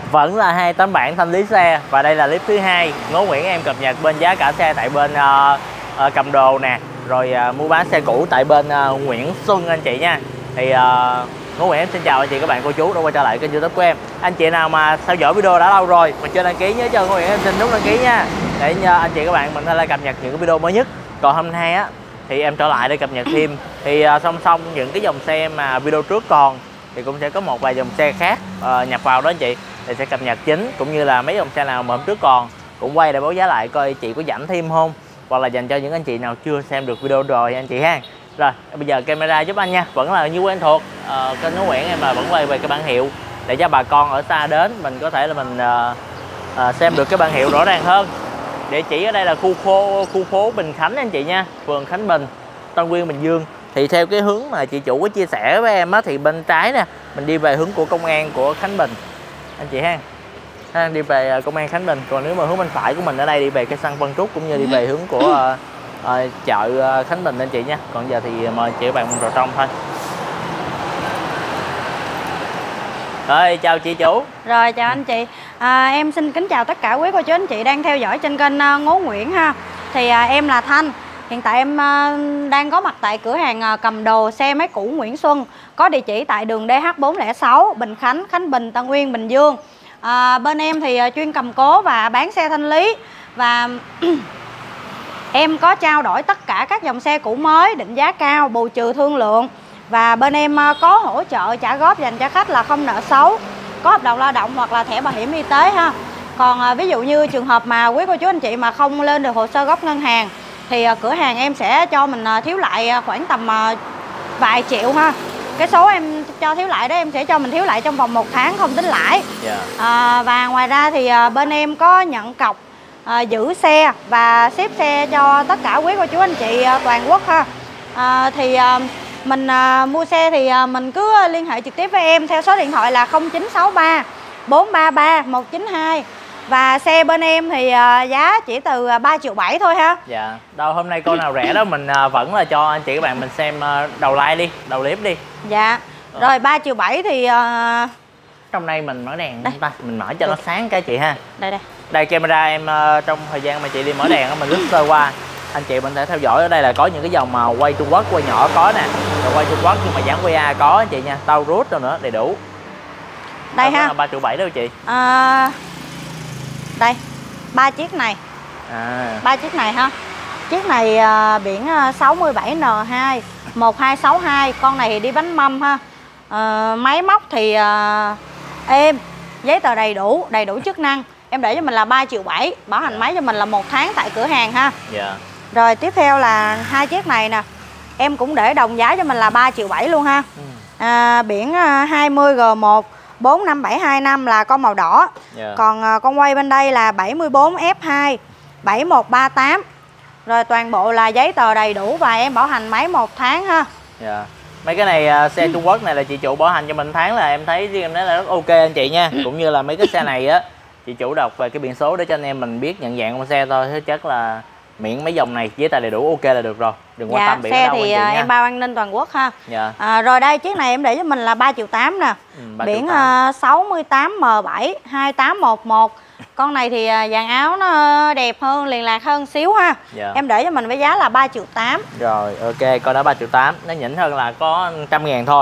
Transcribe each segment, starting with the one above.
Vẫn là 2 tấm bảng thanh lý xe và đây là clip thứ hai Ngô Nguyễn em cập nhật bên giá cả xe tại bên cầm đồ nè, rồi mua bán xe cũ tại bên Nguyễn Xuân anh chị nha. Thì Ngô Nguyễn em xin chào anh chị, các bạn, cô chú đã quay trở lại kênh YouTube của em. Anh chị nào mà theo dõi video đã lâu rồi mà chưa đăng ký nhớ cho Ngô Nguyễn em xin nút đăng ký nha, để anh chị các bạn mình có thể cập nhật những cái video mới nhất. Còn hôm nay á thì em trở lại để cập nhật thêm, thì song song những cái dòng xe mà video trước còn thì cũng sẽ có một vài dòng xe khác nhập vào đó anh chị, thì sẽ cập nhật chính, cũng như là mấy dòng xe nào mà hôm trước còn cũng quay để báo giá lại coi chị có giảm thêm không, hoặc là dành cho những anh chị nào chưa xem được video rồi anh chị ha. Rồi bây giờ camera giúp anh nha, vẫn là như quen thuộc, kênh Ngô Nguyễn em là vẫn quay về cái bản hiệu để cho bà con ở xa đến mình có thể là mình xem được cái bản hiệu rõ ràng hơn. Địa chỉ ở đây là khu phố Bình Khánh anh chị nha, phường Khánh Bình, Tân Uyên, Bình Dương. Thì theo cái hướng mà chị chủ có chia sẻ với em á, thì bên trái nè mình đi về hướng của công an của Khánh Bình anh chị ha, đi về công an Khánh Bình. Còn nếu mà hướng bên phải của mình ở đây đi về cái sân Vân Trúc, cũng như đi về hướng của chợ Khánh Bình anh chị nha. Còn giờ thì mời chị và bạn mình vào trong thôi. Rồi chào chị chủ. Rồi chào anh chị. Em xin kính chào tất cả quý cô chú anh chị đang theo dõi trên kênh Ngô Nguyễn ha. Thì em là Thanh. Hiện tại em đang có mặt tại cửa hàng cầm đồ xe máy cũ Nguyễn Xuân, có địa chỉ tại đường DH406 Bình Khánh, Khánh Bình, Tân Uyên, Bình Dương. Bên em thì chuyên cầm cố và bán xe thanh lý, và em có trao đổi tất cả các dòng xe cũ mới, định giá cao, bù trừ thương lượng. Và bên em có hỗ trợ trả góp dành cho khách là không nợ xấu, có hợp đồng lao động hoặc là thẻ bảo hiểm y tế ha. Còn ví dụ như trường hợp mà quý cô chú anh chị mà không lên được hồ sơ gốc ngân hàng thì cửa hàng em sẽ cho mình thiếu lại khoảng tầm vài triệu ha. Cái số em cho thiếu lại đó em sẽ cho mình thiếu lại trong vòng 1 tháng không tính lãi. Và ngoài ra thì bên em có nhận cọc giữ xe và ship xe cho tất cả quý cô chú anh chị toàn quốc ha. Mình mua xe thì mình cứ liên hệ trực tiếp với em theo số điện thoại là 0963 433 192. Và xe bên em thì giá chỉ từ 3,7 triệu thôi ha. Dạ. Đâu hôm nay con nào rẻ đó mình vẫn là cho anh chị các bạn mình xem đầu like đi, đầu clip đi. Dạ. Rồi 3,7 triệu thì trong đây mình mở đèn đây. Ta mình mở cho nó sáng cái chị ha. Đây camera em trong thời gian mà chị đi mở đèn mình lướt sơ qua. Anh chị mình thể theo dõi ở đây là có những cái dòng mà quay Trung Quốc, quay nhỏ có nè, rồi quay Trung Quốc nhưng mà dán QA có anh chị nha, tàu rút rồi nữa đầy đủ. Đây ha. 3,7 triệu đâu chị? Đây 3 chiếc này. 3 chiếc này ha. Chiếc này biển 67N2 1262, con này thì đi bánh mâm ha. Máy móc thì êm, giấy tờ đầy đủ chức năng. Em để cho mình là 3,7 triệu, bảo hành máy cho mình là 1 tháng tại cửa hàng ha. Rồi tiếp theo là 2 chiếc này nè, em cũng để đồng giá cho mình là 3,7 triệu luôn ha. Biển 20G1 45725 là con màu đỏ. Còn con quay bên đây là 74F2 7138. Rồi toàn bộ là giấy tờ đầy đủ và em bảo hành máy 1 tháng ha. Mấy cái này xe Trung Quốc này là chị chủ bảo hành cho mình tháng là em thấy riêng em nói là rất ok anh chị nha. Cũng như là mấy cái xe này á, chị chủ đọc về cái biển số để cho anh em mình biết nhận dạng con xe thôi, chứ chắc là miễn mấy dòng này giấy tờ đầy đủ ok là được rồi, đừng quan tâm biển xe đâu thì anh chị em bao an ninh toàn quốc ha. Rồi đây chiếc này em để cho mình là 3,8 triệu nè. Biển 68M7 2811. Con này thì dàn áo nó đẹp hơn, liền lạc hơn xíu ha. Em để cho mình với giá là 3,8 triệu. Rồi ok, con đó 3,8 triệu, nó nhỉnh hơn là có 100.000 thôi.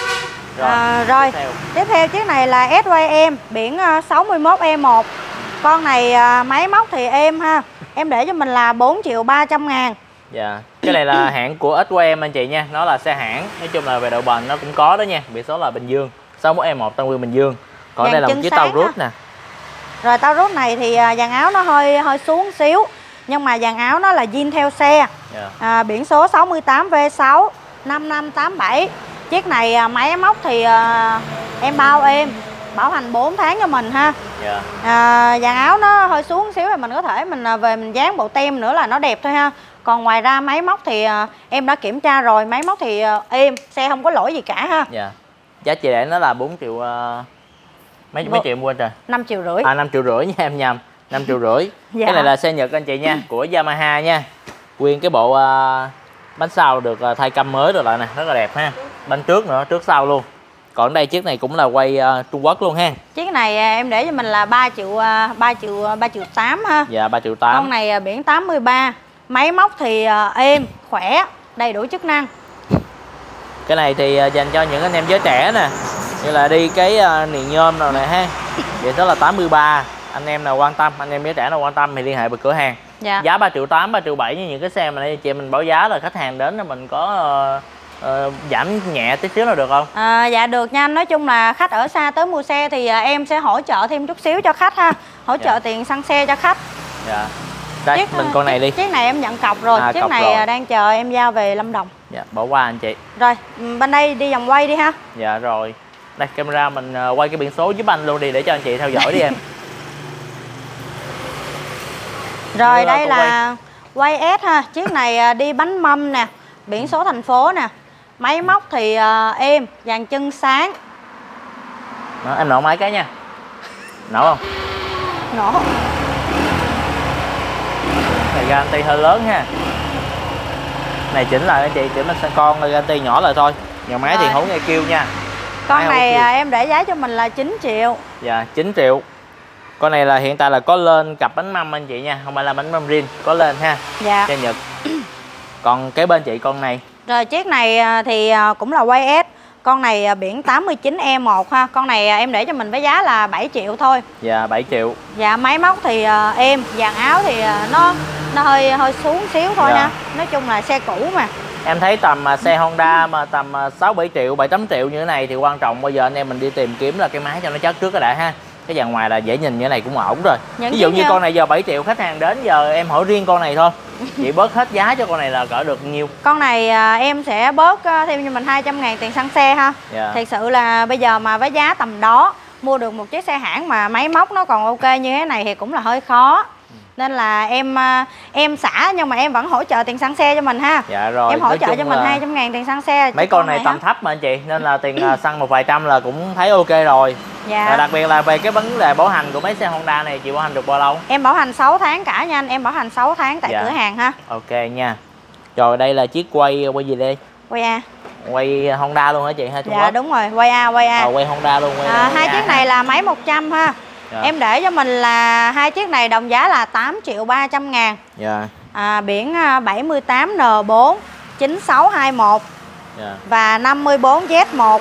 Rồi tiếp theo chiếc này là SYM biển 61E1. Con này máy móc thì êm ha. Em để cho mình là 4.300.000. Dạ. Cái này là hãng của SYM anh chị nha, nó là xe hãng, nói chung là về độ bền nó cũng có đó nha. Biển số là Bình Dương 61E1 Tân Uyên, Bình Dương. Còn đây là một chiếc tàu rút nè. Rồi tàu rút này thì dàn áo nó hơi xuống xíu, nhưng mà dàn áo nó là zin theo xe. Biển số 68V6 5587. Chiếc này máy móc thì em bao em bảo hành 4 tháng cho mình ha. Dàn áo nó hơi xuống xíu thì mình có thể mình về mình dán bộ tem nữa là nó đẹp thôi ha. Còn ngoài ra máy móc thì em đã kiểm tra rồi, máy móc thì êm, xe không có lỗi gì cả ha. Giá chị để nó là 4 triệu mấy triệu mua trời? 5,5 triệu. 5,5 triệu nha, em nhầm, 5,5 triệu. Cái này là xe Nhật anh chị nha, của Yamaha nha. Nguyên cái bộ bánh sau được thay căm mới rồi lại nè, rất là đẹp ha. Bánh trước nữa, trước sau luôn. Còn đây chiếc này cũng là quay Trung Quốc luôn ha. Chiếc này em để cho mình là 3 triệu 8 ha. Dạ 3 triệu 8. Con này biển 83. Máy móc thì êm, khỏe, đầy đủ chức năng. Cái này thì dành cho những anh em giới trẻ nè, như là đi cái niềng nhôm nào này ha. Vậy đó là 83. Anh em nào quan tâm, anh em giới trẻ nào quan tâm thì liên hệ với cửa hàng. Dạ. Giá 3 triệu 8, 3 triệu 7 như những cái xe mà anh chị mình báo giá là khách hàng đến là mình có giảm nhẹ tí xíu là được không? Dạ được nha anh. Nói chung là khách ở xa tới mua xe thì em sẽ hỗ trợ thêm chút xíu cho khách ha. Hỗ trợ tiền xăng xe cho khách. Dạ. Đây, mình con này đi. Chiếc này em nhận cọc rồi. Chiếc cọc này rồi. đang chờ em giao về Lâm Đồng. Dạ, bỏ qua anh chị. Rồi, bên đây đi vòng quay đi ha. Dạ rồi. Đây, camera mình quay cái biển số giúp anh luôn đi để cho anh chị theo dõi đi em. Rồi đây là quay S ha. Chiếc này đi bánh mâm nè, biển số thành phố nè. Máy móc thì êm, dàn chân sáng. Đó, em nổ máy cái nha. Nổ không? Nổ. Này garanti hơi lớn ha. Này chỉnh lại anh chị, chỉnh mình sang con garanti nhỏ lại thôi. Nhà máy thì hổ nghe kêu nha. Con này em để giá cho mình là 9 triệu. Dạ 9 triệu. Con này là hiện tại là có lên cặp bánh mâm anh chị nha, không phải là bánh mâm riêng, có lên ha. Dạ. Xe Nhật. Còn cái bên chị con này. Rồi chiếc này thì cũng là quay S. Con này biển 89E1 ha. Con này em để cho mình với giá là 7 triệu thôi. Dạ 7 triệu. Dạ máy móc thì êm, dàn áo thì nó hơi xuống xíu thôi nha. Nói chung là xe cũ mà. Em thấy tầm xe Honda mà tầm 6-7 triệu, 7-8 triệu như thế này thì quan trọng bây giờ anh em mình đi tìm kiếm là cái máy cho nó chất trước cái đã ha. Cái dàn ngoài là dễ nhìn như thế này cũng ổn rồi. Ví dụ như con này giờ 7 triệu khách hàng đến giờ em hỏi riêng con này thôi. Chị bớt hết giá cho con này là cỡ được nhiêu? Con này em sẽ bớt thêm cho mình 200.000 tiền xăng xe ha. Thật sự là bây giờ mà với giá tầm đó mua được một chiếc xe hãng mà máy móc nó còn ok như thế này thì cũng là hơi khó. Nên là em xả nhưng mà em vẫn hỗ trợ tiền xăng xe cho mình ha. Dạ rồi. Em hỗ trợ cho mình 200.000 tiền xăng xe. Mấy con này tầm thấp mà anh chị, nên là tiền xăng một vài trăm là cũng thấy ok rồi. Dạ. Đặc biệt là về cái vấn đề bảo hành của mấy xe Honda này, chị bảo hành được bao lâu? Em bảo hành 6 tháng cả nha anh, em bảo hành 6 tháng tại cửa hàng ha. Ok nha. Rồi đây là chiếc quay gì đây? Quay A. Quay Honda luôn hả chị ha? Dạ đúng rồi, quay A. Quay Honda luôn. Hai chiếc này là máy 100 ha. Dạ. Em để cho mình là hai chiếc này đồng giá là 8.300.000. Dạ. Biển 78N4 9621. Dạ. Và 54Z1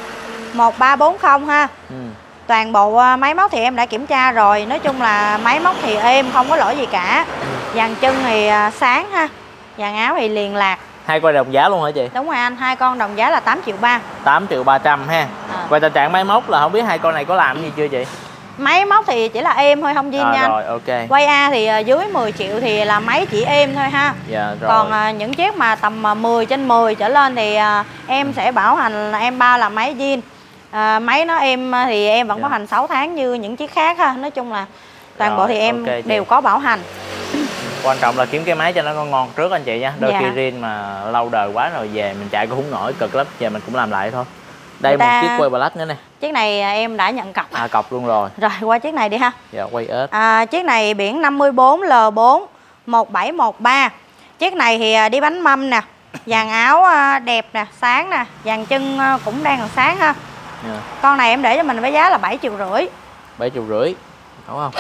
1340 ha. Toàn bộ máy móc thì em đã kiểm tra rồi. Nói chung là máy móc thì êm, không có lỗi gì cả. Dàn chân thì sáng ha. Dàn áo thì liền lạc. Hai con đồng giá luôn hả chị? Đúng rồi anh, hai con đồng giá là 8.300.000. 8.300.000 ha. Về tình trạng máy móc là không biết hai con này có làm gì chưa chị? Máy móc thì chỉ là êm thôi, không zin nha. Rồi ok. Quay A thì dưới 10 triệu thì là máy chỉ êm thôi ha. Dạ rồi. Còn những chiếc mà tầm 10/10 trở lên thì em sẽ bảo hành là em bao là máy zin. Máy nó êm thì em vẫn bảo hành 6 tháng như những chiếc khác ha. Nói chung là toàn bộ thì em đều có bảo hành. Quan trọng là kiếm cái máy cho nó ngon trước anh chị nha. Đôi khi riêng mà lâu đời quá rồi về mình chạy cũng không nổi, cực lắm. Về mình cũng làm lại thôi. Đây một chiếc quay Black nữa nè. Chiếc này em đã nhận cọc. Cọc luôn rồi. Rồi qua chiếc này đi ha. Dạ quay ếch. Chiếc này biển 54L4 1713. Chiếc này thì đi bánh mâm nè. Dàn áo đẹp nè, sáng nè. Dàn chân cũng đang còn sáng ha. Con này em để cho mình với giá là 7,5 triệu. 7,5 triệu. Đúng không?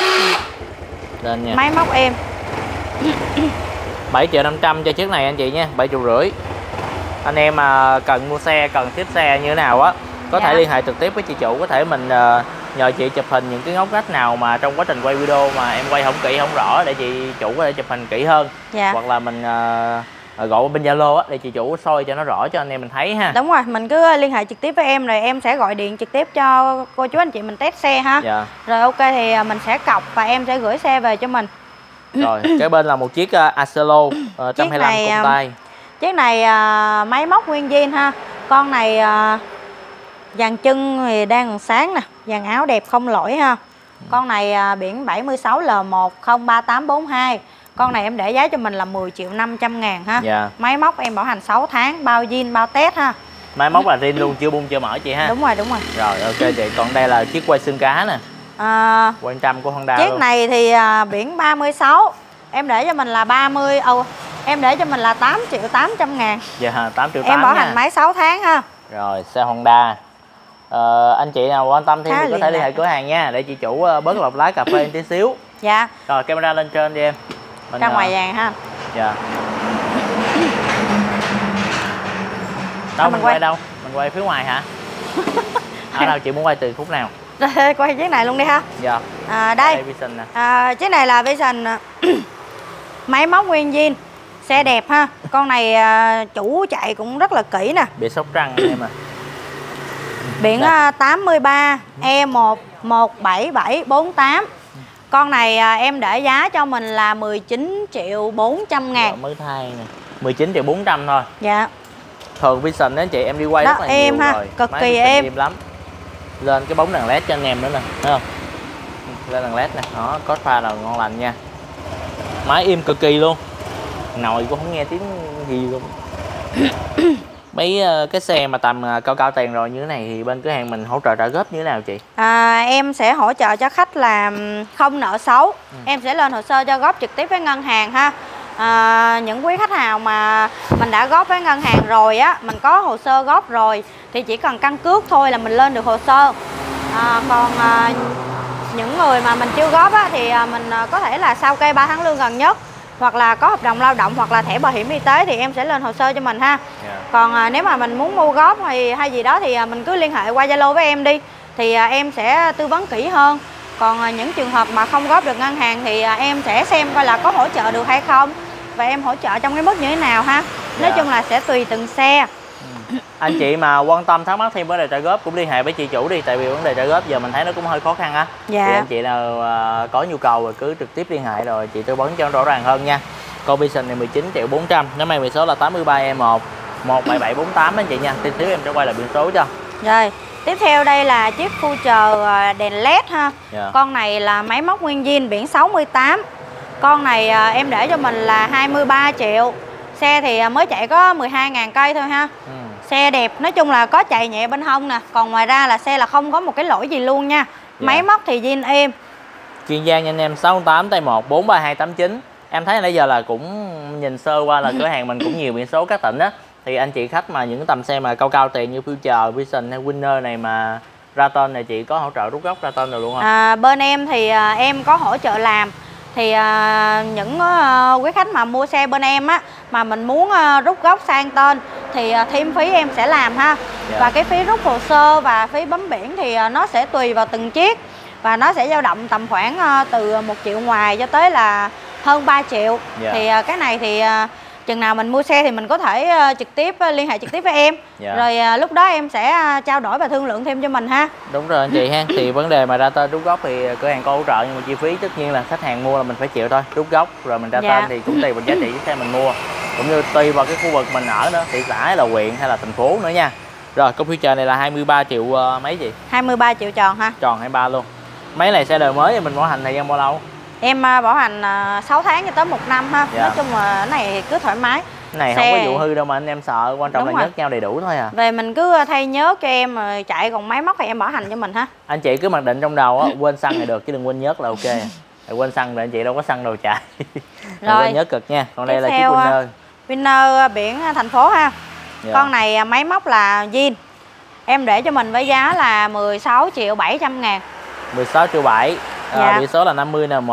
Lên nha. Máy móc em 7.500.000 cho chiếc này anh chị nha, 7,5 triệu. Anh em mà cần mua xe, cần tiếp xe như thế nào á, có thể liên hệ trực tiếp với chị chủ. Có thể mình nhờ chị chụp hình những cái ngóc ngách nào mà trong quá trình quay video mà em quay không kỹ, không rõ để chị chủ có thể chụp hình kỹ hơn. Hoặc là mình gọi bên Zalo á để chị chủ soi cho nó rõ cho anh em mình thấy ha. Đúng rồi, mình cứ liên hệ trực tiếp với em rồi em sẽ gọi điện trực tiếp cho cô chú anh chị mình test xe ha. Rồi ok thì mình sẽ cọc và em sẽ gửi xe về cho mình. Rồi, cái bên là một chiếc Acelo 125 công tay. Chiếc này máy móc nguyên zin ha. Con này dàn chân thì đang còn sáng nè, dàn áo đẹp không lỗi ha. Con này biển 76L1 03842. Con này em để giá cho mình là 10.500.000 ha. Máy móc em bảo hành 6 tháng, bao zin, bao test ha. Máy móc là zin luôn, chưa bung chưa mở chị ha. Đúng rồi. Rồi ok chị, còn đây là chiếc quay xương cá nè. Quan trăm của Honda chiếc luôn. Này thì biển 36. Em để cho mình là 30. Em để cho mình là 8.800.000. Dạ 8,8 triệu. Em bảo hành máy 6 tháng ha. Rồi xe Honda Anh chị nào quan tâm thêm Khá thì có thể liên hệ cửa hàng nha, để chị chủ bớt lọc lá cà phê tí xíu. Dạ. Rồi camera lên trên đi em. Ra ngoài vàng ha. Dạ. Đâu mình quay đâu? Mình quay phía ngoài hả? Ở đâu chị muốn quay từ khúc nào? Quay chiếc này luôn đi ha. Dạ. Đây. Vision nè. Chiếc này là Vision máy móc nguyên zin, xe đẹp ha. Con này chủ chạy cũng rất là kỹ nè. Bị sóc trăng em à. Biển 83 E117748. Con này em để giá cho mình là 19.400.000. Mới thay nè. 19.400.000 thôi. Dạ. Thường Vision đó chị em đi quay đó, rất là em nhiều ha, rồi. cực Máy kỳ Vision êm lắm. Lên cái bóng đèn led cho anh em nữa nè, thấy không? Lên đèn led nè, đó, có pha là ngon lành nha. Máy im cực kỳ luôn. Nồi cũng không nghe tiếng gì luôn. Mấy cái xe mà tầm cao cao tiền rồi như thế này thì bên cửa hàng mình hỗ trợ trả góp như thế nào chị? Em sẽ hỗ trợ cho khách là không nợ xấu. Em sẽ lên hồ sơ cho góp trực tiếp với ngân hàng ha. Những quý khách hàng mà mình đã góp với ngân hàng rồi á, mình có hồ sơ góp rồi thì chỉ cần căn cước thôi là mình lên được hồ sơ. Còn những người mà mình chưa góp á, thì mình có thể là sau kê 3 tháng lương gần nhất, hoặc là có hợp đồng lao động hoặc là thẻ bảo hiểm y tế thì em sẽ lên hồ sơ cho mình ha. Còn nếu mà mình muốn mua góp hay gì đó thì mình cứ liên hệ qua Zalo với em đi, thì em sẽ tư vấn kỹ hơn. Còn những trường hợp mà không góp được ngân hàng thì em sẽ xem coi là có hỗ trợ được hay không, và em hỗ trợ trong cái mức như thế nào ha. Nói chung là sẽ tùy từng xe. Anh chị mà quan tâm thắc mắc thêm vấn đề trả góp cũng liên hệ với chị chủ đi, tại vì vấn đề trả góp giờ mình thấy nó cũng hơi khó khăn á. Dạ. Thì anh chị nào có nhu cầu rồi cứ trực tiếp liên hệ rồi chị tư vấn cho rõ ràng hơn nha. Con Vision này 19.400.000, năm nay biển số là 83E1 17748 anh chị nha. Tí xíu em sẽ quay lại biển số cho. Rồi, tiếp theo đây là chiếc Future đèn led ha. Con này là máy móc nguyên zin, biển 68. Con này em để cho mình là 23 triệu. Xe thì mới chạy có 12.000 cây thôi ha. Xe đẹp, nói chung là có chạy nhẹ bên hông nè. Còn ngoài ra là xe là không có một cái lỗi gì luôn nha. Máy móc thì zin êm. Kiên Giang nha anh em, 68 tay 1 43289. Em thấy nãy giờ là cũng nhìn sơ qua là cửa hàng mình cũng nhiều biển số các tỉnh á. Thì anh chị khách mà những tầm xe mà cao cao tiền như Future, Vision hay Winner này mà ra tên này chị có hỗ trợ rút gốc ra tên được luôn không? Bên em thì em có hỗ trợ làm. Thì những quý khách mà mua xe bên em á mà mình muốn rút gốc sang tên thì thêm phí em sẽ làm ha. Và cái phí rút hồ sơ và phí bấm biển thì nó sẽ tùy vào từng chiếc, và nó sẽ dao động tầm khoảng từ 1 triệu ngoài cho tới là hơn 3 triệu. Thì cái này thì chừng nào mình mua xe thì mình có thể trực tiếp liên hệ trực tiếp với em. Rồi lúc đó em sẽ trao đổi và thương lượng thêm cho mình ha. Đúng rồi anh chị ha. Thì vấn đề mà ra tên rút gốc thì cửa hàng có hỗ trợ, nhưng mà chi phí tất nhiên là khách hàng mua là mình phải chịu thôi. Rút gốc rồi mình ra tên thì cũng tùy vào giá trị cái xe mình mua, cũng như tùy vào cái khu vực mình ở nữa, thị xã hay là huyện hay là thành phố nữa nha. Rồi con Future này là 23 triệu mấy gì? 23 triệu tròn ha. Tròn 23 luôn. Máy này xe đời mới thì mình bảo hành thời gian bao lâu? Em bảo hành 6 tháng cho tới 1 năm ha. Nói chung là cái này cứ thoải mái. Cái này không có vụ hư đâu mà anh em sợ, quan trọng là nhớt nhau đầy đủ thôi à. Về mình cứ thay nhớt cho em rồi chạy, còn máy móc thì em bảo hành cho mình ha. Anh chị cứ mặc định trong đầu á, quên xăng thì được chứ đừng quên nhớt là ok. Quên xăng rồi anh chị đâu có xăng đâu chạy. Rồi nhớt cực nha. Còn đây là chiếc Winner. Winner biển thành phố ha. Con này máy móc là zin. Em để cho mình với giá là 16.700.000. 16.700.000. Biển số là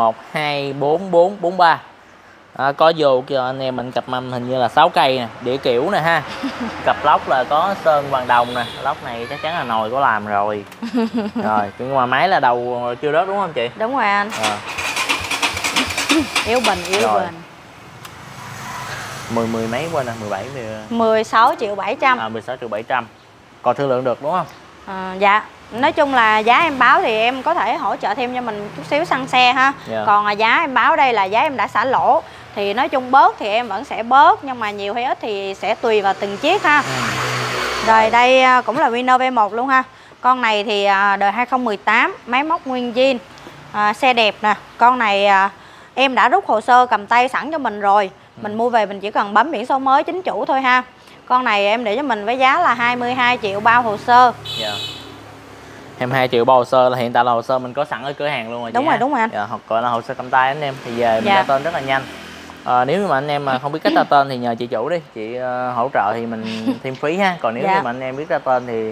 50N1244443. Có vô cho anh em mình cặp mâm hình như là 6 cây nè, đĩa kiểu nè ha. Cặp lốc là có sơn vàng đồng nè, lốc này chắc chắn là nồi có làm rồi. Rồi nhưng mà máy là đầu chưa rớt đúng không chị? Đúng rồi anh. Yếu bình. 10 mấy quên nè, 17 16.700.000. 16.700.000. Còn thương lượng được đúng không? Dạ. Nói chung là giá em báo thì em có thể hỗ trợ thêm cho mình chút xíu xăng xe ha. Còn giá em báo đây là giá em đã xả lỗ. Thì nói chung bớt thì em vẫn sẽ bớt, nhưng mà nhiều hay ít thì sẽ tùy vào từng chiếc ha. Rồi đây cũng là Winner V1 luôn ha. Con này thì đời 2018, máy móc nguyên zin, xe đẹp nè. Con này em đã rút hồ sơ cầm tay sẵn cho mình rồi. Mình mua về mình chỉ cần bấm biển số mới chính chủ thôi ha. Con này em để cho mình với giá là 22 triệu bao hồ sơ. 22 triệu bao hồ sơ là hiện tại là hồ sơ mình có sẵn ở cửa hàng luôn rồi. Đúng rồi anh. Hoặc gọi là hồ sơ cầm tay anh em, thì về mình ra tên rất là nhanh. Nếu mà anh em mà không biết cách ra tên thì nhờ chị chủ đi, chị hỗ trợ thì mình thêm phí ha. Còn nếu như mà anh em biết ra tên thì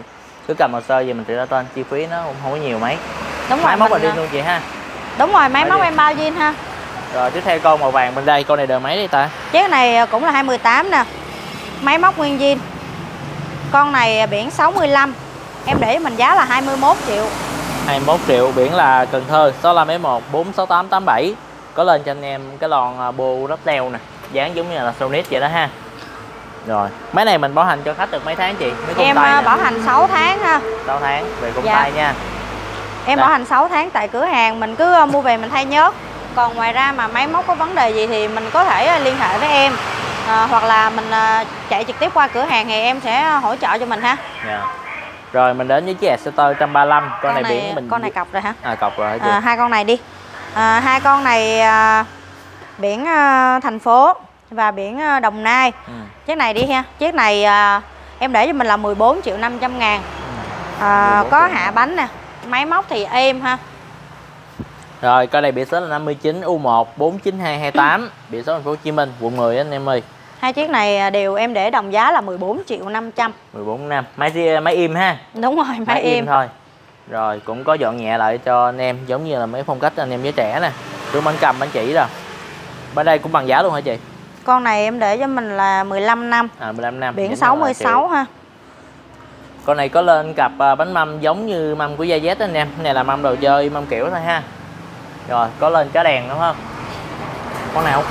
Cứ cầm hồ sơ gì mình tự ra tên, chi phí nó cũng không có nhiều mấy. Đúng rồi. Máy móc là riêng luôn chị ha. Đúng rồi, máy móc em bao zin ha. Rồi tiếp theo con màu vàng bên đây, con này đời mấy đi ta? Chiếc này cũng là 2018 nè. Máy móc nguyên zin. Con này biển 65. Em để cho mình giá là 21 triệu. 21 triệu, biển là Cần Thơ 65S1 46887. Có lên cho anh em cái lon bô rắp leo nè, dáng giống như là Sonic vậy đó ha. Rồi, máy này mình bảo hành cho khách được mấy tháng chị? Em bảo hành 6 tháng ha. 6 tháng về công tay nha. Em Đây. bảo hành 6 tháng tại cửa hàng, mình cứ mua về mình thay nhớt. Còn ngoài ra mà máy móc có vấn đề gì thì mình có thể liên hệ với em. Hoặc là mình chạy trực tiếp qua cửa hàng thì em sẽ hỗ trợ cho mình ha. Yeah. Rồi mình đến với chiếc Exciter 135. Con này biển mình... Con này cọc rồi hả? Cọc rồi hả chị? Hai con này đi. Hai con này biển thành phố và biển Đồng Nai. Chiếc này đi ha. Chiếc này em để cho mình là 14 triệu 500 ngàn. Có hạ bánh nè. Máy móc thì êm ha. Rồi con này biển số là 59 U1 49228, biển số thành phố Hồ Chí Minh, quận 10 anh em ơi. Hai chiếc này đều em để đồng giá là 14 triệu 500. 14 năm. Máy im ha. Đúng rồi, máy im thôi. Rồi cũng có dọn nhẹ lại cho anh em, giống như là mấy phong cách anh em giới trẻ nè. Trước bánh cầm bánh chỉ rồi. Bên đây cũng bằng giá luôn hả chị? Con này em để cho mình là 15 năm. 15 năm. Biển 66 ha. Con này có lên cặp bánh mâm giống như mâm của Gia Z anh em. Cái này là mâm đồ chơi, mâm kiểu thôi ha. Rồi, có lên chó đèn đúng không? Con nào?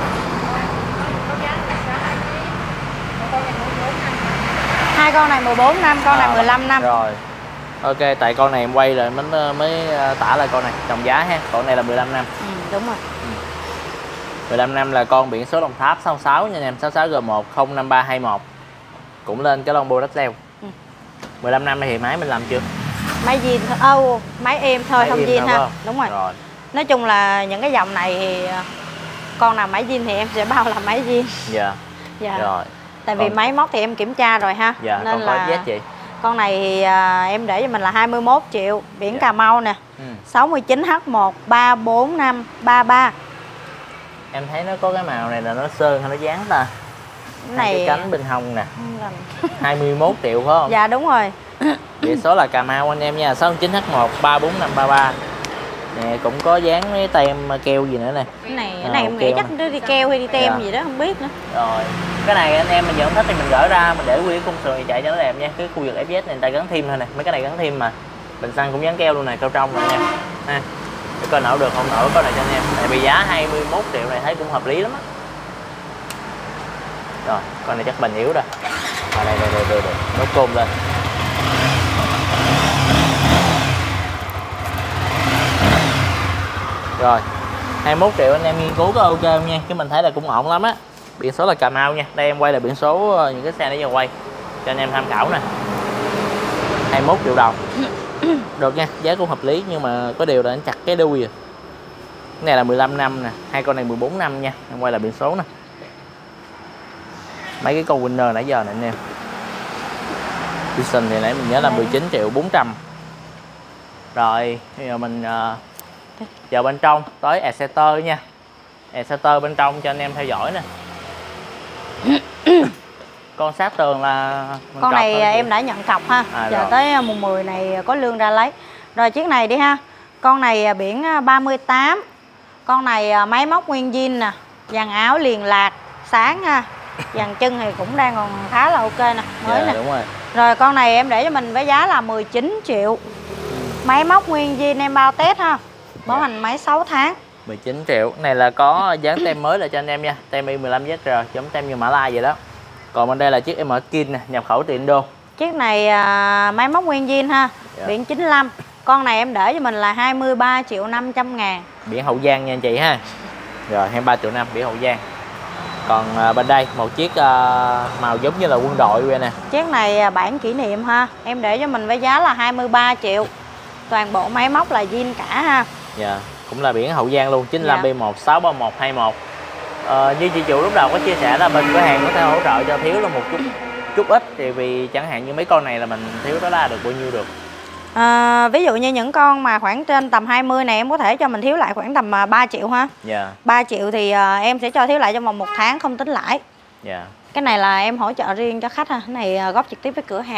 Hai con này 14 năm, con này 15 năm. Rồi. Ok, tại con này em quay rồi mới tả lại con này, đồng giá ha. Con này là 15 năm. Đúng rồi. 15 năm là con biển số Đồng Tháp 66 nha anh em, 66G1 05321. Cũng lên cái lon bô đất leo. 15 năm này thì máy mình làm chưa? Máy zin, máy êm thôi, không zin ha. Đúng rồi. Nói chung là những cái dòng này thì con nào máy zin thì em sẽ bao là máy zin. Dạ. Rồi. Tại vì máy móc thì em kiểm tra rồi ha. Dạ, nên con là chị. Con này thì em để cho mình là 21 triệu, biển Cà Mau nè. 69H1 34533. Em thấy nó có cái màu này là nó sơn hay nó dán ta? Cái này cái cánh bên hông nè. 21 triệu phải không? Dạ đúng rồi. Biển số là Cà Mau anh em nha, 69H1 34533. Nè cũng có dán mấy tem keo gì nữa nè. Cái này em nghĩ chắc đi keo hay đi tem gì đó không biết nữa. Rồi cái này anh em mình vẫn thích thì mình gỡ ra mình để nguyên khung sườn chạy cho nó đẹp nha. Cái khu vực FZ này người ta gắn thêm thôi nè, mấy cái này gắn thêm mà. Bình xăng cũng dán keo luôn này, keo trong rồi nha. Ha. Để coi nổi được không nổi có này cho anh em. Tại vì giá 21 triệu này thấy cũng hợp lý lắm á. Rồi con này chắc bình yếu rồi. Đây đốt côn lên. Rồi 21 triệu anh em nghiên cứu có ok không nha, chứ mình thấy là cũng ổn lắm á. Biển số là Cà Mau nha, đây em quay là biển số những cái xe nãy giờ quay cho anh em tham khảo nè. 21 triệu đồng được nha, giá cũng hợp lý nhưng mà có điều là anh chặt cái đuôi. Cái này là 15 năm nè, hai con này 14 năm nha, em quay là biển số nè. Mấy cái con Winner nãy giờ nè anh em. Vision thì nãy mình nhớ là 19 triệu 400. Rồi bây giờ mình vào bên trong tới Exciter nha. Exciter bên trong cho anh em theo dõi nè. Con sát tường là con này em đã nhận cọc ha. Giờ tới mùng 10 này có lương ra lấy. Rồi chiếc này đi ha. Con này biển 38. Con này máy móc nguyên zin nè, dàn áo liền lạc sáng ha. Dàn chân thì cũng đang còn khá là ok nè, mới nè. Đúng rồi. Rồi con này em để cho mình với giá là 19 triệu. Máy móc nguyên zin em bao Tết ha. Bảo hành máy 6 tháng. 19 triệu. Cái này là có dán tem mới là cho anh em nha. Tem i15ZR giống tem như Mã Lai vậy đó. Còn bên đây là chiếc M-Kin nè, nhập khẩu từ Indo. Chiếc này máy móc nguyên zin ha. Biển 95. Con này em để cho mình là 23 triệu 500 ngàn. Biển Hậu Giang nha anh chị ha. Rồi 23 triệu 5 biển Hậu Giang. Còn bên đây một chiếc màu giống như là quân đội vậy nè. Chiếc này bản kỷ niệm ha. Em để cho mình với giá là 23 triệu. Toàn bộ máy móc là zin cả ha. Dạ, cũng là biển Hậu Giang luôn, 95B1 63121. Như chị chủ lúc đầu có chia sẻ là bên cửa hàng có thể hỗ trợ cho thiếu là một chút ít, thì vì chẳng hạn như mấy con này là mình thiếu tối đa được bao nhiêu được. Ví dụ như những con mà khoảng trên tầm 20 này em có thể cho mình thiếu lại khoảng tầm 3 triệu ha. 3 triệu thì em sẽ cho thiếu lại trong vòng 1 tháng không tính lãi. Cái này là em hỗ trợ riêng cho khách ha. Cái này góp trực tiếp với cửa hàng.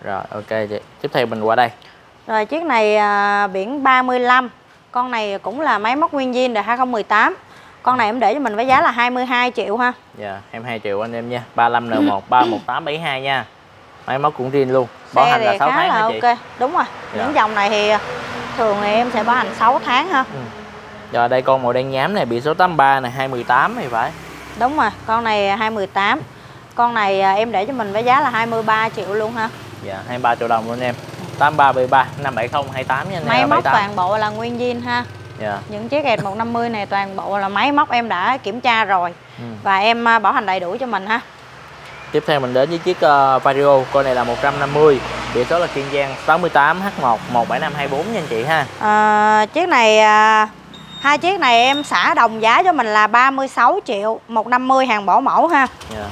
Rồi ok chị. Tiếp theo mình qua đây. Rồi chiếc này biển 35. Con này cũng là máy móc nguyên zin đời 2018. Con này em để cho mình với giá là 22 triệu ha. Dạ, 22 triệu anh em nha. 35N1 31872 nha. Máy móc cũng zin luôn. Bảo hành là 6 tháng hả chị? Ok, đúng rồi. Dạ. Những dòng này thì thường thì em sẽ bảo hành 6 tháng ha. Rồi đây con màu đen nhám này biển số 83 này 218 thì phải. Đúng rồi, con này 218. Con này em để cho mình với giá là 23 triệu luôn ha. Dạ, 23 triệu đồng luôn anh em. 8373 570 28 nha anh em. Máy móc 78. toàn bộ là nguyên zin ha. Dạ. Những chiếc ET 150 này toàn bộ là máy móc em đã kiểm tra rồi. Và em bảo hành đầy đủ cho mình ha. Tiếp theo mình đến với chiếc Vario, con này là 150, biển số là Kiên Giang 68H1 17524 nha anh chị ha. Chiếc này hai chiếc này em xả đồng giá cho mình là 36 triệu 150 hàng bỏ mẫu ha. Yeah.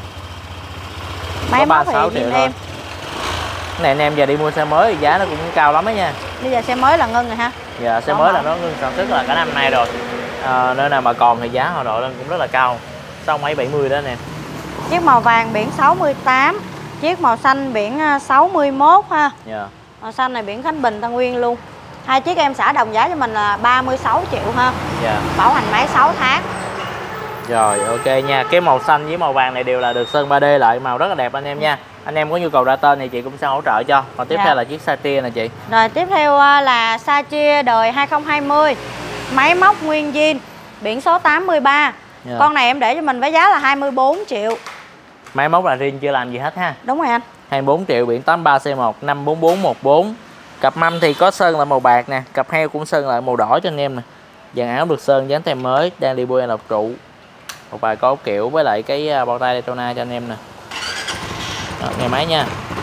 Máy móc thì triệu thôi. Cái này anh em giờ đi mua xe mới thì giá nó cũng cao lắm đó nha. Bây giờ xe mới là ngưng rồi ha. Dạ, xe mới là nó ngưng sản xuất là cả năm nay rồi. Nơi nào mà còn thì giá họ đội lên cũng rất là cao. Sau mấy 70 đó anh em. Chiếc màu vàng biển 68, chiếc màu xanh biển 61 ha. Yeah. Màu xanh này biển Khánh Bình Tân Nguyên luôn. Hai chiếc em xả đồng giá cho mình là 36 triệu ha. Yeah. Bảo hành máy 6 tháng. Rồi ok nha. Cái màu xanh với màu vàng này đều là được sơn 3D lại, màu rất là đẹp anh em nha. Anh em có nhu cầu ra tên thì chị cũng sẽ hỗ trợ cho. Còn tiếp theo là chiếc Satia nè chị. Rồi tiếp theo là Satia đời 2020, máy móc nguyên zin, biển số 83. Yeah. Con này em để cho mình với giá là 24 triệu. Máy móc là riêng chưa làm gì hết ha. Đúng rồi anh. 24 triệu biển 83C1 54414. Cặp mâm thì có sơn lại màu bạc nè, cặp heo cũng sơn lại màu đỏ cho anh em nè. Dàn áo được sơn dán tem mới, đang đi bôi lọc trụ. Một vài có kiểu với lại cái bao tay Daytona cho anh em nè. Đó, nghe máy nha.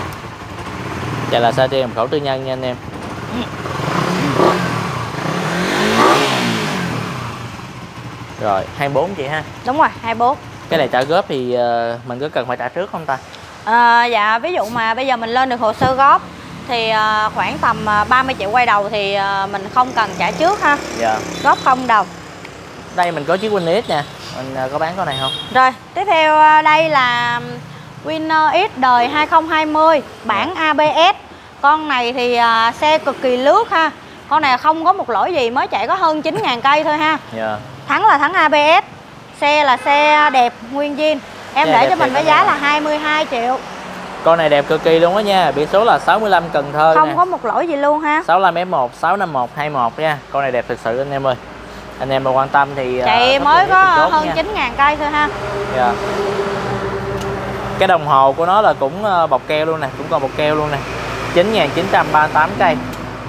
Đây là Satia mật khẩu tư nhân nha anh em. Rồi 24 chị ha. Đúng rồi 24. Cái này trả góp thì mình có cần phải trả trước không ta? Dạ ví dụ mà bây giờ mình lên được hồ sơ góp thì khoảng tầm 30 triệu quay đầu thì mình không cần trả trước ha. Dạ. Góp không đồng. Đây mình có chiếc Winner X nè. Mình có bán con này không? Rồi tiếp theo đây là Winner X đời 2020 bản ABS. Con này thì xe cực kỳ lướt ha. Con này không có một lỗi gì, mới chạy có hơn 9.000 cây thôi ha. Yeah. Thắng là thắng ABS. Xe là xe đẹp nguyên zin. Em để cho mình với giá là 22 triệu. Con này đẹp cực kỳ luôn đó nha. Biển số là 65 Cần Thơ. Không nè. có một lỗi gì luôn ha. 65F1 65121 nha. Con này đẹp thực sự anh em ơi. Anh em mà quan tâm thì chạy mới có hơn 9.000 cây thôi ha. Yeah. Cái đồng hồ của nó là cũng bọc keo luôn nè, cũng còn bọc keo luôn nè. 9.938 cây.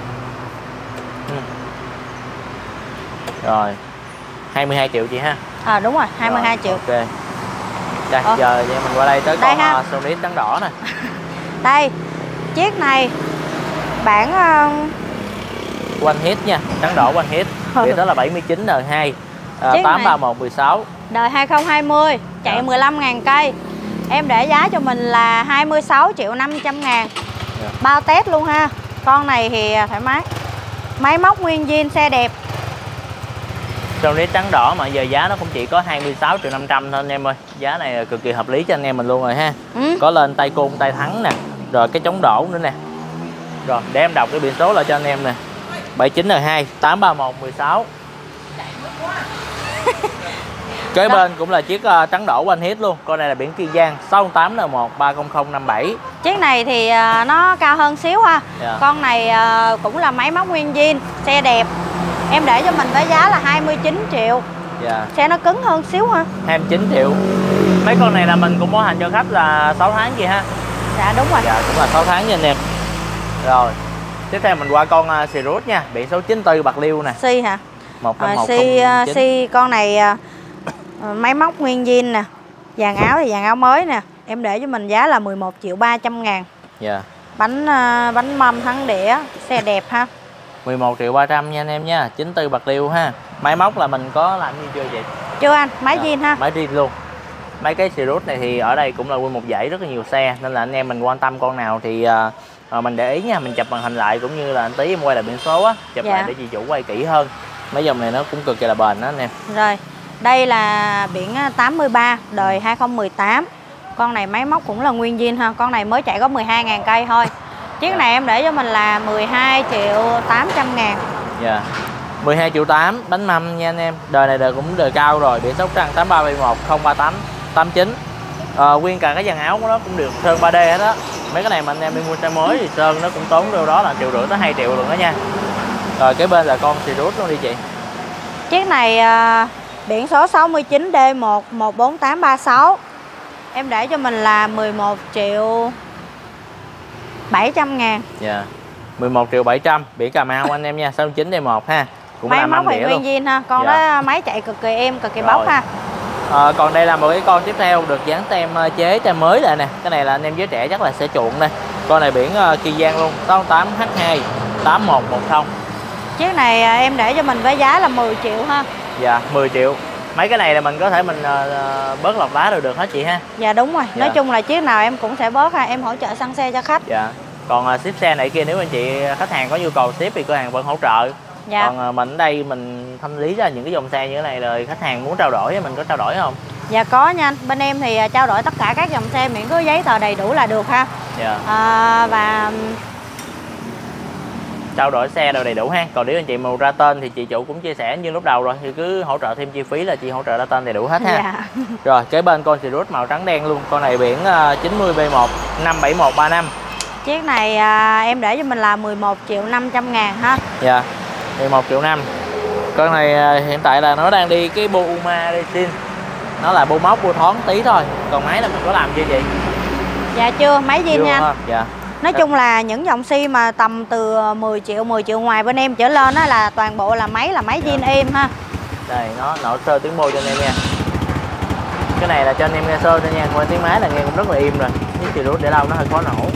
Rồi 22 triệu chị ha. Đúng rồi 22 rồi, triệu. Ok. Đây, giờ vậy mình qua đây tới đây con Sonic trắng đỏ nè. Đây chiếc này bản One Hit nha, trắng đỏ One Hit. Thì đó là 79N2 83116. Đời 2020 chạy 15.000 cây. Em để giá cho mình là 26 triệu 500 ngàn. Bao test luôn ha. Con này thì thoải mái. Máy móc nguyên zin, xe đẹp. Sonic trắng đỏ mà giờ giá nó cũng chỉ có 26 triệu 500 thôi anh em ơi. Giá này cực kỳ hợp lý cho anh em mình luôn rồi ha. Có lên tay côn, tay thắng nè. Rồi cái chống đổ nữa nè. Rồi để em đọc cái biển số lại cho anh em nè. 79N2 83116. Kế bên cũng là chiếc trắng đỏ One Hit luôn. Con này là biển Kiên Giang 68N1 30057. Chiếc này thì nó cao hơn xíu ha. Yeah. Con này cũng là máy móc nguyên zin, xe đẹp. Em để cho mình với giá là 29 triệu. Yeah. Xe nó cứng hơn xíu ha. 29 triệu. Mấy con này là mình cũng bảo hành cho khách là 6 tháng gì ha. Dạ đúng rồi. Dạ cũng là 6 tháng nha anh em. Rồi tiếp theo mình qua con Sirius nha, biển số 94 Bạc Liêu nè. Si hả? 15109. Si con này máy móc nguyên zin nè. Dàn áo thì dàn áo mới nè. Em để cho mình giá là 11 triệu 300 ngàn. Dạ. Bánh mâm thắng đĩa, xe đẹp ha. 11 triệu 300 nha anh em nha. 94 Bạc Liêu ha. Máy móc là mình có làm gì chưa chị? Chưa anh, máy zin ha. Máy zin luôn. Mấy cái Sirius này thì ở đây cũng là nguyên một dãy rất là nhiều xe, nên là anh em mình quan tâm con nào thì mình để ý nha, mình chụp màn hình lại, cũng như là anh tí em quay lại biển số á, chụp lại để chị chủ quay kỹ hơn. Mấy dòng này nó cũng cực kỳ là bền đó anh em. Rồi đây là biển 83 đời 2018. Con này máy móc cũng là nguyên zin ha. Con này mới chạy có 12.000 cây thôi. Chiếc này em để cho mình là 12.800.000. Dạ. 12 triệu 8, bánh mâm nha anh em. Đời này đời cũng đời cao rồi, biển Sóc Trăng 8371 038 89. Nguyên cả cái dàn áo của nó cũng được sơn 3D hết á. Mấy cái này mà anh em đi mua xe mới thì sơn nó cũng tốn đâu đó là 1,5 triệu tới 2 triệu luôn đó nha. Rồi cái bên là con Sirius luôn đi chị. Chiếc này biển số 69D1 14836. Em để cho mình là 11.700.000. Dạ. 11.700.000, biển Cà Mau anh em nha, 69D1 ha. Cũng máy làm móc 5 thì đĩa nguyên luôn. zin ha. Con đó máy chạy cực kỳ êm, cực kỳ bóc ha. Còn đây là một cái con tiếp theo được dán tem chế tem mới lại nè. Cái này là anh em giới trẻ chắc là sẽ chuộng đây. Con này biển Kiên Giang luôn, 68H2 8110. Chiếc này em để cho mình với giá là 10 triệu ha. Dạ, 10 triệu. Mấy cái này là mình có thể mình bớt lọc lá được hết chị ha. Dạ đúng rồi. Dạ. Nói chung là chiếc nào em cũng sẽ bớt ha, em hỗ trợ xăng xe cho khách. Dạ. Còn ship xe này kia nếu anh chị khách hàng có nhu cầu ship thì cửa hàng vẫn hỗ trợ. Dạ. Còn mình ở đây mình thanh lý ra những cái dòng xe như thế này rồi khách hàng muốn trao đổi mình có trao đổi không? Dạ có nha anh. Bên em thì trao đổi tất cả các dòng xe miễn có giấy tờ đầy đủ là được ha. Dạ. Và trao đổi xe đều đầy đủ ha. Còn nếu anh chị mà ra tên thì chị chủ cũng chia sẻ như lúc đầu rồi thì cứ hỗ trợ thêm chi phí là chị hỗ trợ ra tên đầy đủ hết ha. dạ. Rồi kế bên con Sirius màu trắng đen luôn. Con này biển 90B1 57135. Chiếc này em để cho mình là 11.500.000 ha. Dạ. 11 triệu 5. Con này hiện tại là nó đang đi cái Puma Racing. Nó là bô móc bô thoáng tí thôi. Còn máy là mình có làm chưa chị? Dạ chưa, máy zin nha. Dạ. Nói chung là những dòng xe mà tầm từ 10 triệu ngoài bên em trở lên đó là toàn bộ là máy zin êm ha. Đây nó nổ sơ tiếng mô cho anh em nha. Cái này là cho anh em nghe sơ thôi nha, qua tiếng máy là nghe cũng rất là im rồi. Nhưng thì để đâu nó hơi khó nổ.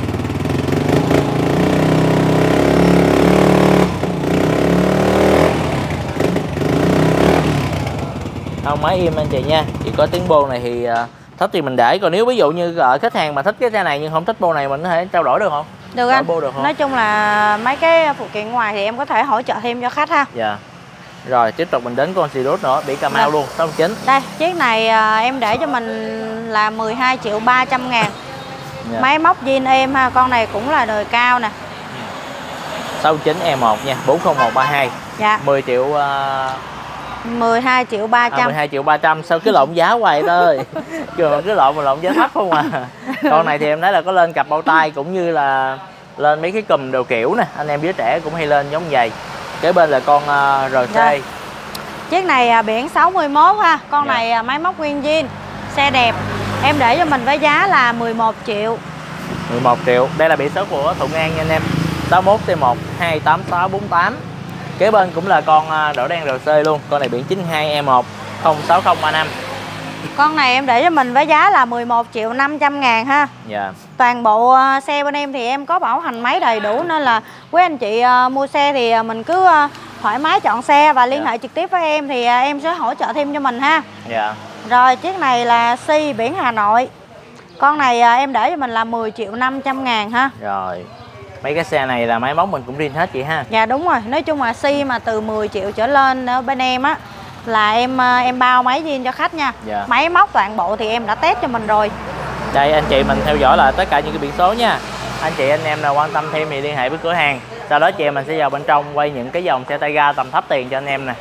Không, máy im anh chị nha. Chỉ có tiếng bô này thì thích thì mình để. Còn nếu ví dụ như ở khách hàng mà thích cái xe này nhưng không thích bô này mình có thể trao đổi được không? Được đổi anh. Bô được không? Nói chung là mấy cái phụ kiện ngoài thì em có thể hỗ trợ thêm cho khách ha. Dạ. Rồi tiếp tục mình đến con Sirius nữa, biển Cà Mau luôn, 69. Đây, chiếc này em để cho mình là 12.300.000. Dạ. Máy móc zin êm ha, con này cũng là đời cao nè. 69 E1 nha, 40132. Dạ. 10 triệu 12.300.000. 12.300.000. Sao cái lộn giá hoài thôi. Cái lộn giá thấp không à. Con này thì em thấy là có lên cặp bao tay cũng như là lên mấy cái cùm đồ kiểu nè, anh em giới trẻ cũng hay lên giống vậy. Kế bên là con RC. Dạ. Chiếc này biển 61 ha. Con Dạ. này máy móc nguyên zin, xe đẹp. Em để cho mình với giá là 11 triệu. 11 triệu. Đây là biển số của Thuận An nha anh em. 61T1 28648. Kế bên cũng là con đỏ đen RC luôn. Con này biển 92E1 06035. Con này em để cho mình với giá là 11.500.000 ha. Dạ. Toàn bộ xe bên em thì em có bảo hành máy đầy đủ nên là quý anh chị mua xe thì mình cứ thoải mái chọn xe và liên hệ trực tiếp với em thì em sẽ hỗ trợ thêm cho mình ha. Dạ. Rồi chiếc này là Si biển Hà Nội. Con này em để cho mình là 10.500.000 ha. Rồi. Mấy cái xe này là máy móc mình cũng riêng hết chị ha. Dạ đúng rồi. Nói chung là Si mà từ 10 triệu trở lên ở bên em á là em bao máy zin cho khách nha. Dạ. Máy móc toàn bộ thì em đã test cho mình rồi. Đây anh chị mình theo dõi là tất cả những cái biển số nha. Anh chị anh em nào quan tâm thêm thì liên hệ với cửa hàng. Sau đó chị em mình sẽ vào bên trong quay những cái dòng xe tay ga tầm thấp tiền cho anh em nè.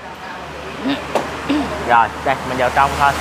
Rồi đây mình vào trong thôi.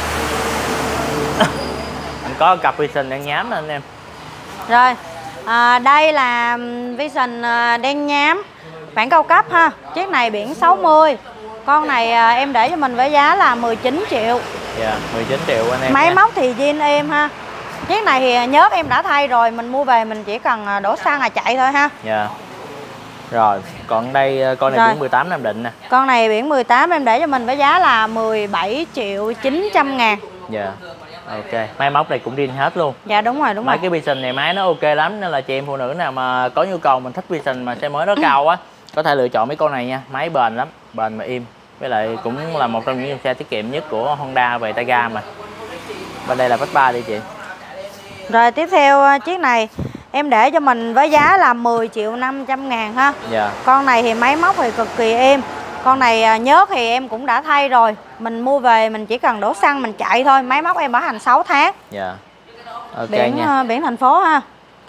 Mình có cặp Vision đen nhám nè anh em. Rồi đây là Vision đen nhám bản cao cấp ha. Chiếc này biển 60. Con này em để cho mình với giá là 19 triệu. Dạ, 19 triệu anh em. Máy nha. móc thì zin êm ha. Chiếc này thì nhớt em đã thay rồi, mình mua về mình chỉ cần đổ xăng là chạy thôi ha. Dạ. Rồi, còn đây con này Rồi. biển 18 Nam Định nè. Con này biển 18 em để cho mình với giá là 17.900.000. Dạ. Ok, máy móc này cũng riêng hết luôn. Dạ đúng rồi, đúng Mấy rồi. cái Vision này máy nó ok lắm nên là chị em phụ nữ nào mà có nhu cầu mình thích Vision mà xe mới nó cao á, có thể lựa chọn mấy con này nha, máy bền lắm, bền mà im. Với lại cũng là một trong những dòng xe tiết kiệm nhất của Honda về tay ga mà. Bên đây là Vespa đi chị. Rồi tiếp theo chiếc này em để cho mình với giá là 10.500.000 ha. Dạ. Con này thì máy móc thì cực kỳ êm. Con này nhớt thì em cũng đã thay rồi. Mình mua về mình chỉ cần đổ xăng mình chạy thôi. Máy móc em bảo hành 6 tháng. Dạ. Ok Biển nha. biển thành phố ha.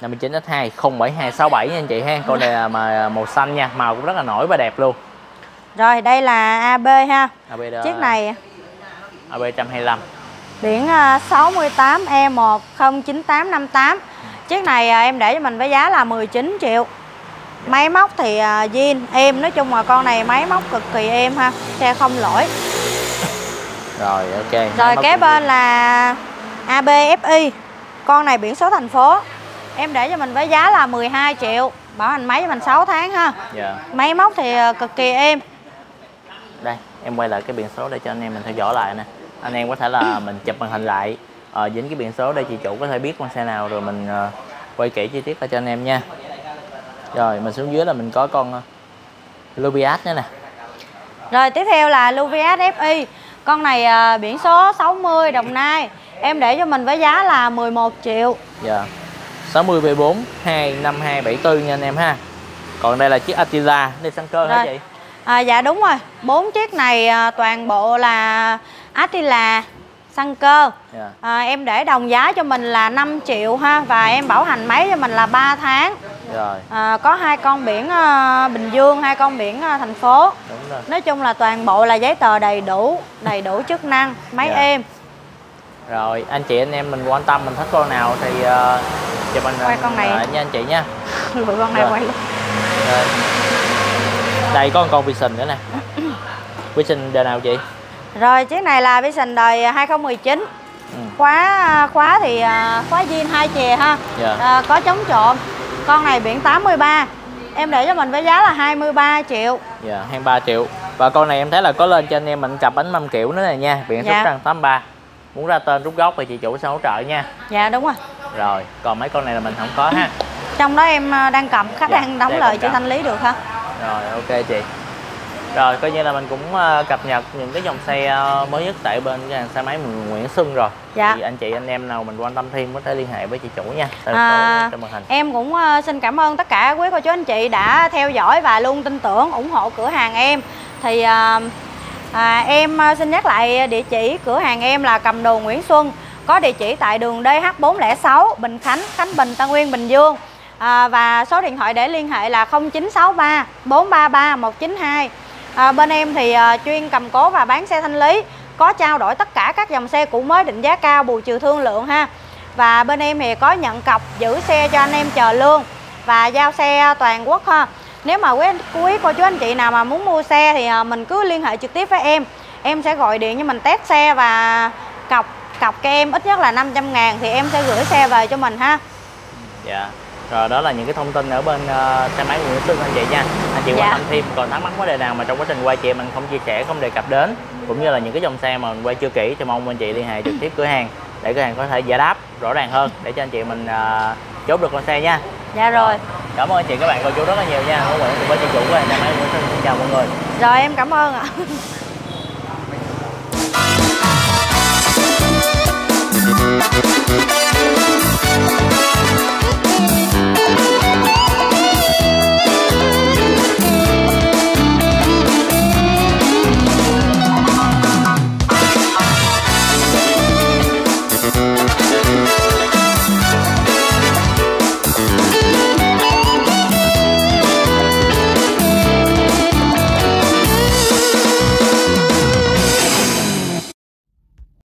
59X2 07267 nha anh chị ha. Con này là màu xanh nha, màu cũng rất là nổi và đẹp luôn. Rồi đây là AB ha. AB đó, chiếc này AB 125 biển 68 E109858. Chiếc này em để cho mình với giá là 19 triệu. Máy móc thì zin êm, nói chung là con này máy móc cực kỳ êm ha, xe không lỗi. Rồi ok. Rồi kế bên là AB FI. Con này biển số thành phố. Em để cho mình với giá là 12 triệu. Bảo hành máy cho mình 6 tháng ha. Dạ. Máy móc thì cực kỳ êm. Đây, em quay lại cái biển số để cho anh em mình theo dõi lại nè. Anh em có thể là mình chụp màn hình lại, dính cái biển số để chị chủ có thể biết con xe nào, rồi mình quay kỹ chi tiết lại cho anh em nha. Rồi mình xuống dưới là mình có con Luvias nữa nè. Rồi tiếp theo là Luvias FI. Con này biển số 60 Đồng Nai. Em để cho mình với giá là 11 triệu. Dạ. 60V4 25274 nha anh em ha. Còn đây là chiếc Attila đi xăng cơ hả chị? Dạ đúng rồi. 4 chiếc này toàn bộ là Attila xăng cơ. Yeah. Em để đồng giá cho mình là 5 triệu ha. Và em bảo hành máy cho mình là 3 tháng. Rồi. Có 2 con biển Bình Dương, 2 con biển thành phố. Đúng rồi. Nói chung là toàn bộ là giấy tờ đầy đủ chức năng, máy êm. Rồi anh chị anh em mình quan tâm mình thích con nào thì cho mình quay con này nha anh chị nha. Lùi con này quay luôn. Đây có một con Vision nữa nè. Vision đời nào chị? Rồi chiếc này là Vision đời 2019. Khóa thì khóa zin 2 chìa ha. Yeah. Có chống trộm. Con này biển 83. Em để cho mình với giá là 23 triệu. Dạ, 23 triệu. Và con này em thấy là có lên cho anh em mình cặp bánh mâm kiểu nữa này nha. Biển số trăng 83. Muốn ra tên rút gốc thì chị chủ sẽ hỗ trợ nha. Dạ đúng rồi. Rồi, còn mấy con này là mình không có ha. Trong đó em đang cầm, khách đang đóng lời chị thanh lý được ha. Rồi, ok chị. Rồi, coi như là mình cũng cập nhật những cái dòng xe mới nhất tại bên cái hàng xe máy Nguyễn Xuân rồi. Dạ. Thì anh chị anh em nào mình quan tâm thêm có thể liên hệ với chị chủ nha. Trong màn hình. Em cũng xin cảm ơn tất cả quý cô chú anh chị đã theo dõi và luôn tin tưởng ủng hộ cửa hàng em. Thì em xin nhắc lại địa chỉ cửa hàng em là Cầm Đồ Nguyễn Xuân, có địa chỉ tại đường DH406 Bình Khánh, Khánh Bình, Tân Nguyên, Bình Dương. Và số điện thoại để liên hệ là 0963 433 192. Bên em thì chuyên cầm cố và bán xe thanh lý, có trao đổi tất cả các dòng xe cũ mới định giá cao, bù trừ thương lượng ha. Và bên em thì có nhận cọc, giữ xe cho anh em chờ lương và giao xe toàn quốc ha. Nếu mà quý cô chú anh chị nào mà muốn mua xe thì mình cứ liên hệ trực tiếp với em sẽ gọi điện cho mình test xe và cọc cho em ít nhất là 500.000 thì em sẽ gửi xe về cho mình ha. Dạ. Rồi đó là những cái thông tin ở bên xe máy Nguyễn Xuân anh chị nha. Anh chị quan tâm thêm còn thắc mắc vấn đề nào mà trong quá trình quay chị mình không chia sẻ, không đề cập đến, cũng như là những cái dòng xe mà mình quay chưa kỹ thì mong anh chị liên hệ trực tiếp cửa hàng để cửa hàng có thể giải đáp rõ ràng hơn để cho anh chị mình chốt được con xe nha. Dạ rồi. Cảm ơn anh chị các bạn cô chú rất là nhiều nha. Hữu Nguyễn cùng với chị chủ của xe máy Nguyễn Xuân xin chào mọi người. Rồi em cảm ơn ạ.